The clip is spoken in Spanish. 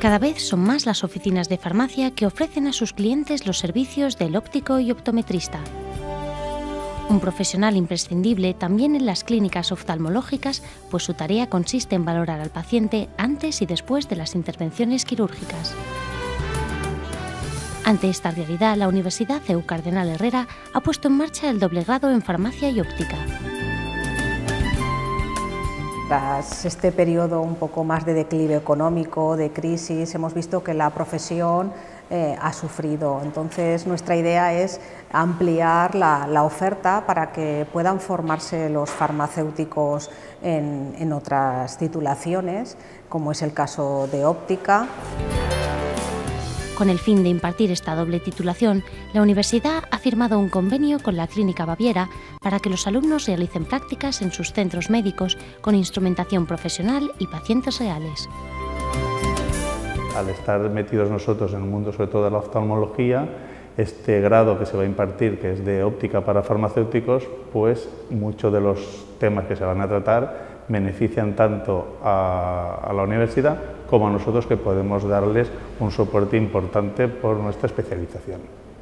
Cada vez son más las oficinas de farmacia que ofrecen a sus clientes los servicios del óptico y optometrista. Un profesional imprescindible también en las clínicas oftalmológicas, pues su tarea consiste en valorar al paciente antes y después de las intervenciones quirúrgicas. Ante esta realidad, la Universidad CEU Cardenal Herrera ha puesto en marcha el doble grado en farmacia y óptica. Tras este periodo un poco más de declive económico, de crisis, hemos visto que la profesión ha sufrido. Entonces, nuestra idea es ampliar la oferta para que puedan formarse los farmacéuticos en otras titulaciones, como es el caso de óptica. Con el fin de impartir esta doble titulación, la universidad ha firmado un convenio con la Clínica Baviera para que los alumnos realicen prácticas en sus centros médicos con instrumentación profesional y pacientes reales. Al estar metidos nosotros en el mundo, sobre todo de la oftalmología, este grado que se va a impartir, que es de óptica para farmacéuticos, pues muchos de los temas que se van a tratar benefician tanto a la universidad como a nosotros, que podemos darles un soporte importante por nuestra especialización.